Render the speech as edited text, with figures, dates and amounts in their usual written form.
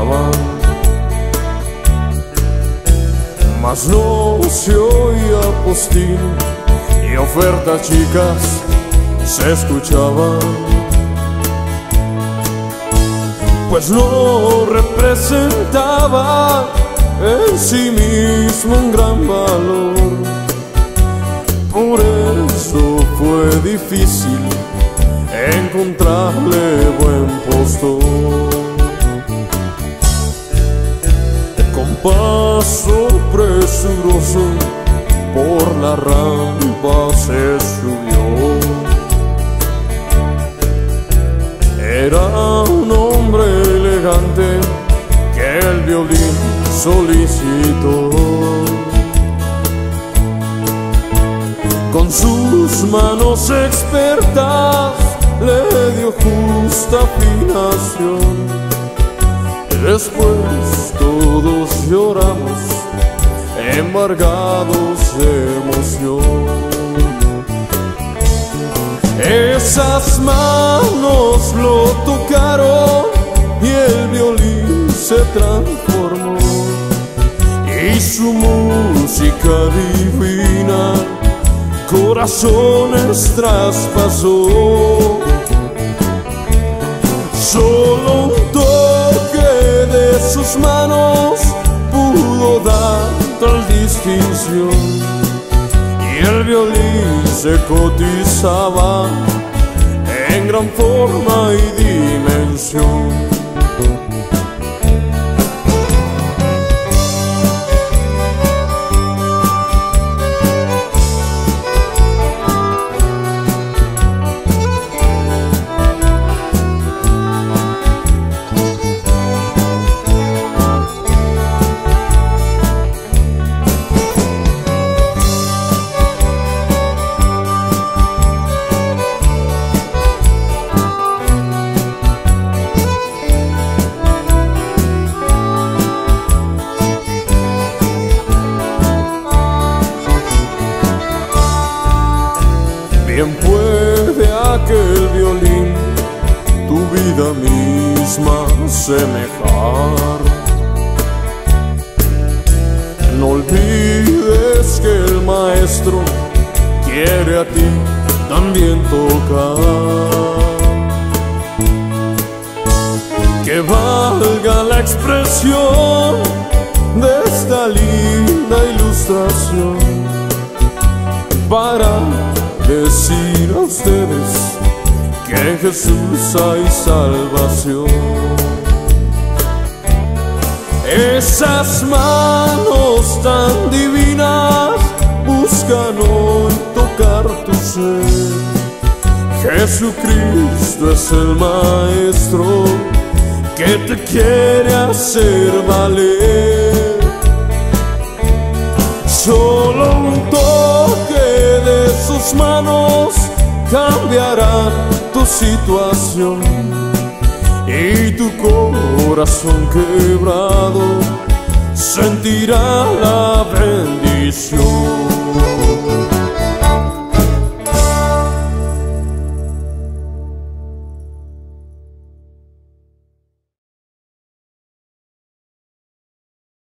tocaban, mas no se oía postín y ofertas chicas se escuchaban, pues no representaba en sí mismo un gran valor. Por eso fue difícil encontrarle buen postor. Con paso presuroso por la rampa se subió. Era un hombre elegante que el violín solicitó. Con sus manos expertas le dio justa afinación. Después todos lloramos, embargados de emoción. Esas manos lo tocaron y el violín se transformó, y su música divina corazones traspasó. Solo un toque de sus manos pudo dar tal distinción, y el violín se cotizaba en gran forma y dimensión. Bien puede aquel violín tu vida misma semejar. No olvides que el maestro quiere a ti también tocar. Que valga la expresión de esta linda ilustración para decir a ustedes que en Jesús hay salvación. Esas manos tan divinas buscan hoy tocar tu ser. Jesucristo es el Maestro que te quiere hacer valer. Solo un toque de sus manos cambiará tu situación, y tu corazón quebrado sentirá la bendición.